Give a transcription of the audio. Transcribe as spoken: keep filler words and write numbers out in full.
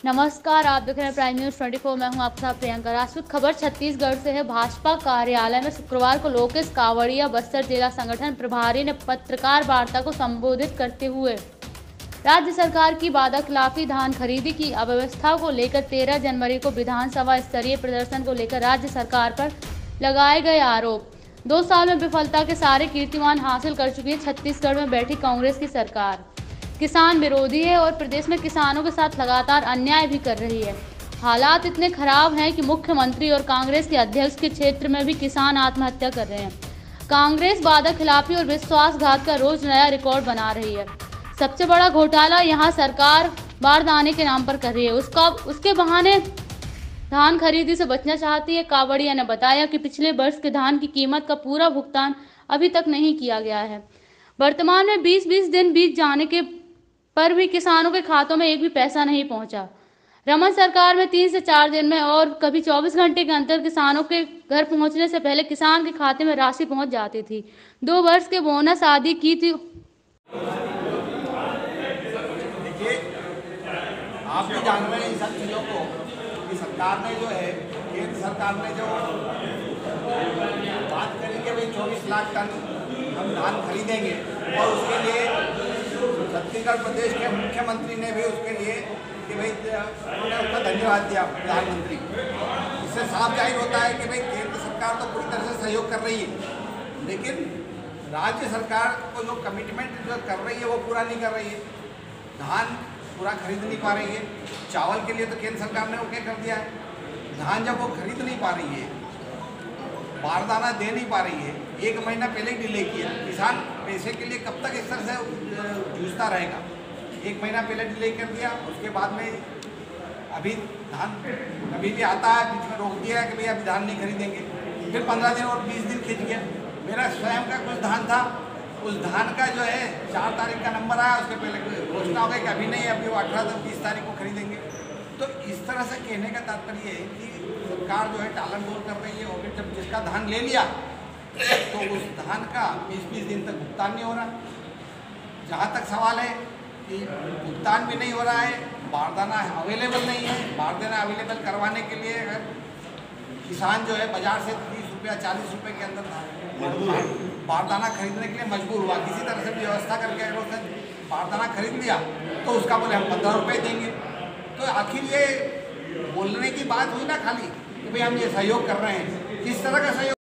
नमस्कार, आप देख रहे हैं प्राइम न्यूज चौबीस। मैं हूं आपके साथ प्रियंका। राष्ट्रपति खबर छत्तीसगढ़ से है। भाजपा कार्यालय में शुक्रवार को लोकेश कावड़िया बस्तर जिला संगठन प्रभारी ने पत्रकार वार्ता को संबोधित करते हुए राज्य सरकार की वादाखिलाफी धान खरीदी की अव्यवस्था को लेकर तेरह जनवरी को विधानसभा स्तरीय प्रदर्शन को लेकर राज्य सरकार पर लगाए गए आरोप। दो साल में विफलता के सारे कीर्तिमान हासिल कर चुकी है छत्तीसगढ़ में बैठी कांग्रेस की सरकार। किसान विरोधी है और प्रदेश में किसानों के साथ लगातार अन्याय भी कर रही है। हालात इतने खराब हैं कि मुख्यमंत्री और कांग्रेस के अध्यक्ष के क्षेत्र में भी किसान आत्महत्या कर रहे हैं। कांग्रेस वादा खिलाफी और विश्वासघात का रोज नया रिकॉर्ड बना रही है। सबसे बड़ा घोटाला यहाँ सरकार बारदाने के नाम पर कर रही है। उसका उसके बहाने धान खरीदी से बचना चाहती है। कावड़िया ने बताया कि पिछले वर्ष के धान की कीमत का पूरा भुगतान अभी तक नहीं किया गया है। वर्तमान में बीस बीस दिन बीत जाने के पर भी किसानों के खातों में एक भी पैसा नहीं पहुंचा। रमन सरकार में तीन से चार दिन में और कभी चौबीस घंटे के अंतर किसानों के घर पहुंचने से पहले किसान के खाते में राशि पहुंच जाती थी। दो वर्ष के बोनस आदि की थी। देखिए, आप भी जान रहे हैं इन सब चीज़ों को कि सरकार ने जो है केंद्र सरकार ने जो बात करी कि भाई चौबीस लाख टन हम धान खरीदेंगे और उसके लिए छत्तीसगढ़ प्रदेश के मुख्यमंत्री ने भी उसके लिए कि भाई उन्होंने उसका धन्यवाद दिया प्रधानमंत्री। इससे साफ जाहिर होता है कि भाई केंद्र सरकार तो पूरी तरह से सहयोग कर रही है, लेकिन राज्य सरकार को जो कमिटमेंट जो कर रही है वो पूरा नहीं कर रही है। धान पूरा खरीद नहीं पा रही है। चावल के लिए तो केंद्र सरकार ने ओके कर दिया है। धान जब वो खरीद नहीं पा रही है, बारदाना दे नहीं पा रही है, एक महीना पहले ही डिले किया। किसान पैसे के लिए कब तक इस तरह से जूझता रहेगा। एक महीना पहले डिले कर दिया, उसके बाद में अभी धान अभी भी आता है, बीच में रोक दिया कि भाई अभी धान नहीं खरीदेंगे। फिर पंद्रह दिन और बीस दिन खिंच गया। मेरा स्वयं का कुछ धान था, उस धान का जो है चार तारीख का नंबर आया, उसके पहले घोषणा हो गई कि अभी नहीं, अभी वो अठारह बीस तारीख को खरीदेंगे। तो इस तरह से कहने का तात्पर्य है कि सरकार जो है टालन टोल कर रही है और फिर जब जिसका धान ले लिया तो उस धान का बीस बीस दिन तक भुगतान नहीं हो रहा। जहाँ तक सवाल है कि भुगतान भी नहीं हो रहा है, बारदाना अवेलेबल नहीं है। बारदाना अवेलेबल करवाने के लिए अगर किसान जो है बाजार से तीस रुपया चालीस रुपये के अंदर बारदाना खरीदने के लिए मजबूर हुआ, किसी तरह से व्यवस्था करके अगर उसने बारदाना खरीद लिया तो उसका बोले हम पंद्रह रुपये देंगे। तो आखिर ये बोलने की बात हुई ना खाली कि भाई हम ये सहयोग कर रहे हैं, किस तरह का सहयोग।